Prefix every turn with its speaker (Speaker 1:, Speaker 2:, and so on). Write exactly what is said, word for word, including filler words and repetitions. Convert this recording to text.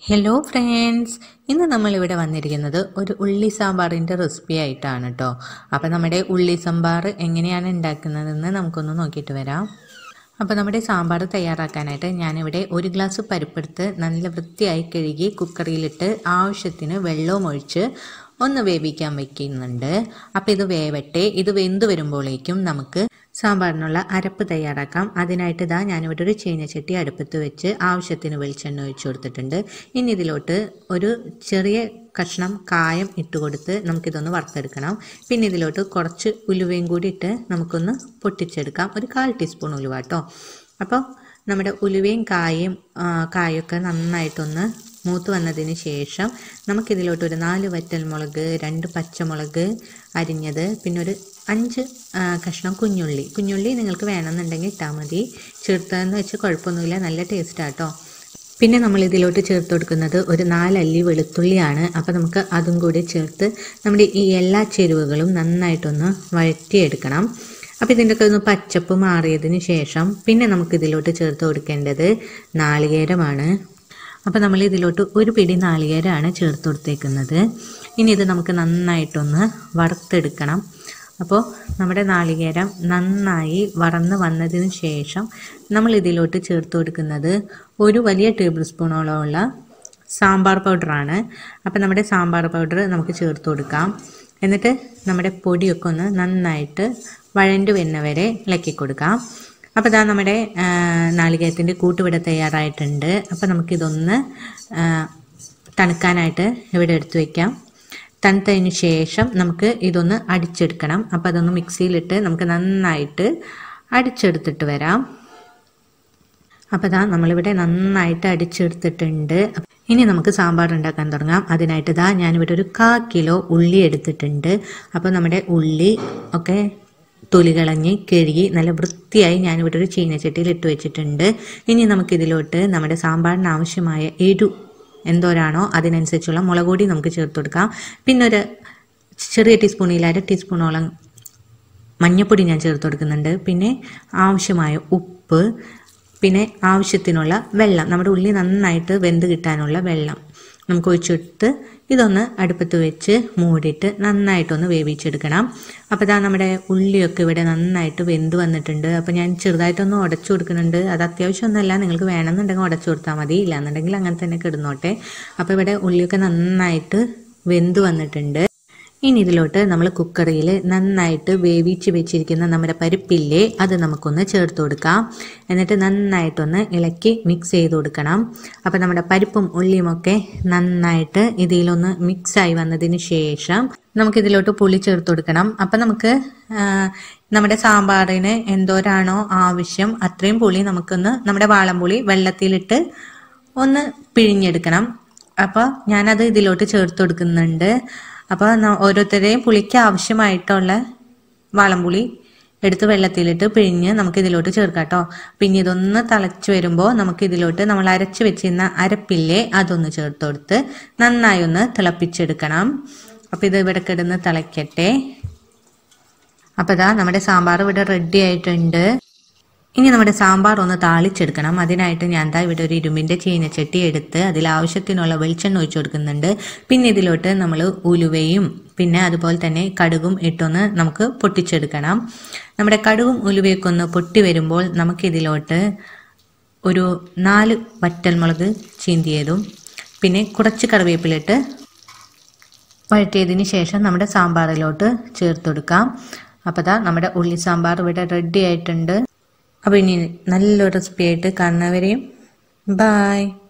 Speaker 1: Hello friends, ഇന്ന് നമ്മളിവിടെ വന്നിരിക്കുന്നത് ഒരു ഉള്ളി സാമ്പാറിൻ്റെ റെസിപ്പി ആയിട്ടാണ് കേട്ടോ. അപ്പോൾ നമ്മുടെ ഉള്ളി സാമ്പാർ എങ്ങനെയാണ് ഉണ്ടാക്കുന്നതെന്ന് നമുക്കൊന്ന് നോക്കിയിട്ട് വരാം. അപ്പോൾ നമ്മുടെ സാമ്പാർ തയ്യാറാക്കാനായിട്ട് ഞാനിവിടെ ഒരു ഗ്ലാസ് പരിപ്പെടുത്ത് നല്ല വൃത്തിയായി കഴുകി കുക്കറിയിലിട്ട് ആവശ്യത്തിന് വെള്ളവും ഒഴിച്ച് ഒന്ന് വേവിക്കാൻ വയ്ക്കുന്നുണ്ട്. അപ്പോൾ ഇത് വേവട്ടെ. ഇത് വെന്ത് വരുമ്പോഴേക്കും നമുക്ക് സാമ്പാറിനുള്ള അരപ്പ് തയ്യാറാക്കാം. അതിനായിട്ട് ഇതാ ഞാനിവിടെ ഒരു ചീനച്ചട്ടി അടുപ്പത്ത് വെച്ച് ആവശ്യത്തിന് വെളിച്ചെണ്ണ ഒഴിച്ചു കൊടുത്തിട്ടുണ്ട്. ഇനി ഇതിലോട്ട് ഒരു ചെറിയ കഷ്ണം കായം ഇട്ട് കൊടുത്ത് നമുക്കിതൊന്ന് വറുത്തെടുക്കണം. പിന്നെ ഇതിലോട്ട് കുറച്ച് ഉലുവയും കൂടി ഇട്ട് നമുക്കൊന്ന് പൊട്ടിച്ചെടുക്കാം. ഒരു കാൽ ടീസ്പൂൺ ഉലുവ കേട്ടോ. അപ്പോൾ നമ്മുടെ ഉലുവയും കായും കായൊക്കെ നന്നായിട്ടൊന്ന് മൂത്ത് വന്നതിന് ശേഷം നമുക്കിതിലോട്ട് ഒരു നാല് വറ്റൽമുളക്, രണ്ട് പച്ചമുളക് അരിഞ്ഞത്, പിന്നെ ഒരു അഞ്ച് കഷ്ണം കുഞ്ഞുള്ളി കുഞ്ഞുള്ളി നിങ്ങൾക്ക് വേണമെന്നുണ്ടെങ്കിൽ ഇട്ടാൽ മതി. ചേർത്തതെന്ന് വെച്ച് കുഴപ്പമൊന്നുമില്ല, നല്ല ടേസ്റ്റാണ് കേട്ടോ. പിന്നെ നമ്മൾ ഇതിലോട്ട് ചേർത്ത് കൊടുക്കുന്നത് ഒരു നാലല്ലി വെളുത്തുള്ളിയാണ്. അപ്പോൾ നമുക്ക് അതും കൂടി ചേർത്ത് നമ്മുടെ ഈ എല്ലാ ചേരുവകളും നന്നായിട്ടൊന്ന് വഴറ്റിയെടുക്കണം. അപ്പോൾ ഇതിൻ്റെയൊക്കെ ഒന്ന് പച്ചപ്പ് മാറിയതിന് ശേഷം പിന്നെ നമുക്കിതിലോട്ട് ചേർത്ത് കൊടുക്കേണ്ടത് നാളികേരമാണ്. അപ്പോൾ നമ്മൾ ഇതിലോട്ട് ഒരു പിടി നാളികേരമാണ് ചേർത്ത് കൊടുത്തേക്കുന്നത്. ഇനി ഇത് നമുക്ക് നന്നായിട്ടൊന്ന് വറുത്തെടുക്കണം. അപ്പോൾ നമ്മുടെ നാളികേരം നന്നായി വറന്ന് വന്നതിന് ശേഷം നമ്മൾ ഇതിലോട്ട് ചേർത്ത് കൊടുക്കുന്നത് ഒരു വലിയ ടേബിൾ സ്പൂണോളമുള്ള സാമ്പാർ പൗഡറാണ്. അപ്പോൾ നമ്മുടെ സാമ്പാർ പൗഡർ നമുക്ക് ചേർത്ത് കൊടുക്കാം. എന്നിട്ട് നമ്മുടെ പൊടിയൊക്കെ ഒന്ന് നന്നായിട്ട് വഴണ്ട് വരുന്നവരെ ഇളക്കി കൊടുക്കാം. അപ്പോൾ ഇതാ നമ്മുടെ നാളികേരത്തിൻ്റെ കൂട്ടുവിട തയ്യാറായിട്ടുണ്ട്. അപ്പോൾ നമുക്കിതൊന്ന് തണുക്കാനായിട്ട് ഇവിടെ എടുത്തു വയ്ക്കാം. തണുത്തതിന് ശേഷം നമുക്ക് ഇതൊന്ന് അടിച്ചെടുക്കണം. അപ്പോൾ അതൊന്ന് മിക്സിയിലിട്ട് നമുക്ക് നന്നായിട്ട് അടിച്ചെടുത്തിട്ട് വരാം. അപ്പോൾ ഇതാ നമ്മളിവിടെ നന്നായിട്ട് അടിച്ചെടുത്തിട്ടുണ്ട്. ഇനി നമുക്ക് സാമ്പാർ ഉണ്ടാക്കാൻ തുടങ്ങാം. അതിനായിട്ട് ഇതാ ഞാനിവിടെ ഒരു കാ കിലോ ഉള്ളി എടുത്തിട്ടുണ്ട്. അപ്പോൾ നമ്മുടെ ഉള്ളി ഒക്കെ തൊലി കളഞ്ഞ് കഴുകി നല്ല വൃത്തിയായി ഞാനിവിടെ ഒരു ചീനച്ചട്ടിയിൽ ഇട്ട് വെച്ചിട്ടുണ്ട്. ഇനി നമുക്കിതിലോട്ട് നമ്മുടെ സാമ്പാറിന് ആവശ്യമായ എരു എന്തോരാണോ അതിനനുസരിച്ചുള്ള മുളക് പൊടി നമുക്ക് ചേർത്ത് കൊടുക്കാം. പിന്നെ ഒരു ചെറിയ ടീസ്പൂണിൽ അര ടീസ്പൂണോളം മഞ്ഞൾപ്പൊടി ഞാൻ ചേർത്ത് കൊടുക്കുന്നുണ്ട്. പിന്നെ ആവശ്യമായ ഉപ്പ്, പിന്നെ ആവശ്യത്തിനുള്ള വെള്ളം, നമ്മുടെ ഉള്ളി നന്നായിട്ട് വെന്ത് കിട്ടാനുള്ള വെള്ളം നമുക്ക് ഒഴിച്ചെടുത്ത് ഇതൊന്ന് അടുപ്പത്ത് വെച്ച് മൂടിയിട്ട് നന്നായിട്ടൊന്ന് വേവിച്ചെടുക്കണം. അപ്പോൾ ഇതാ നമ്മുടെ ഉള്ളിയൊക്കെ ഇവിടെ നന്നായിട്ട് വെന്ത് വന്നിട്ടുണ്ട്. അപ്പോൾ ഞാൻ ചെറുതായിട്ടൊന്ന് ഉടച്ചു കൊടുക്കുന്നുണ്ട്. അത് അത്യാവശ്യമൊന്നുമല്ല, നിങ്ങൾക്ക് വേണമെന്നുണ്ടെങ്കിൽ ഉടച്ചു കൊടുത്താൽ മതി, ഇല്ലാന്നുണ്ടെങ്കിൽ അങ്ങനെ തന്നെ കിടന്നോട്ടെ. അപ്പോൾ ഇവിടെ ഉള്ളിയൊക്കെ നന്നായിട്ട് വെന്ത് വന്നിട്ടുണ്ട്. ഇനി ഇതിലോട്ട് നമ്മൾ കുക്കറിൽ നന്നായിട്ട് വേവിച്ച് വെച്ചിരിക്കുന്ന നമ്മുടെ പരിപ്പില്ലേ അത് നമുക്കൊന്ന് ചേർത്ത് കൊടുക്കാം. എന്നിട്ട് നന്നായിട്ടൊന്ന് ഇളക്കി മിക്സ് ചെയ്ത് കൊടുക്കണം. അപ്പോൾ നമ്മുടെ പരിപ്പും ഉള്ളിയും ഒക്കെ നന്നായിട്ട് ഇതിലൊന്ന് മിക്സായി വന്നതിന് ശേഷം നമുക്കിതിലോട്ട് പുളി ചേർത്ത് കൊടുക്കണം. അപ്പം നമുക്ക് നമ്മുടെ സാമ്പാറിന് എന്തോരാണോ ആവശ്യം അത്രയും പുളി നമുക്കൊന്ന് നമ്മുടെ വാളംപുളി വെള്ളത്തിലിട്ട് ഒന്ന് പിഴിഞ്ഞെടുക്കണം. അപ്പോൾ ഞാനത് ഇതിലോട്ട് ചേർത്ത് കൊടുക്കുന്നുണ്ട്. അപ്പോൾ ഓരോരുത്തരെയും പുളിക്ക് ആവശ്യമായിട്ടുള്ള വാളംപുളി എടുത്ത് വെള്ളത്തിലിട്ട് പിഴിഞ്ഞ് നമുക്കിതിലോട്ട് ചേർക്കാം കേട്ടോ. പിന്നെ ഇതൊന്ന് തിളച്ച് വരുമ്പോൾ നമുക്കിതിലോട്ട് നമ്മൾ അരച്ച് വെച്ചിരുന്ന അരപ്പില്ലേ അതൊന്ന് ചേർത്ത് കൊടുത്ത് നന്നായി ഒന്ന് തിളപ്പിച്ചെടുക്കണം. അപ്പോൾ ഇത് ഇവിടെ കിടന്ന് തിളയ്ക്കട്ടെ. അപ്പോൾ ഇതാ നമ്മുടെ സാമ്പാർ ഇവിടെ റെഡി ആയിട്ടുണ്ട്. ഇനി നമ്മുടെ സാമ്പാർ ഒന്ന് താളിച്ചെടുക്കണം. അതിനായിട്ട് ഞാൻ ദാ ഇവിടെ ഒരു ഇരുമ്പിൻ്റെ ചീനച്ചട്ടി എടുത്ത് അതിൽ ആവശ്യത്തിനുള്ള വെളിച്ചെണ്ണ ഒഴിച്ചു കൊടുക്കുന്നുണ്ട്. പിന്നെ ഇതിലോട്ട് നമ്മൾ ഉലുവയും പിന്നെ അതുപോലെ തന്നെ കടുകും ഇട്ടൊന്ന് നമുക്ക് പൊട്ടിച്ചെടുക്കണം. നമ്മുടെ കടുകും ഉലുവയൊക്കെ ഒന്ന് പൊട്ടി വരുമ്പോൾ നമുക്കിതിലോട്ട് ഒരു നാല് വറ്റൽമുളക് ചീന്തിയതും പിന്നെ കുറച്ച് കറിവേപ്പിലിട്ട് വഴറ്റിയതിന് ശേഷം നമ്മുടെ സാമ്പാറിലോട്ട് ചേർത്ത് കൊടുക്കാം. അപ്പോൾ ദാ നമ്മുടെ ഉള്ളി സാമ്പാർ ഇവിടെ റെഡി ആയിട്ടുണ്ട്. അപ്പോൾ ഇനി നല്ലൊരു റെസിപ്പി ആയിട്ട് കാണുന്നവരെയും ബായ്.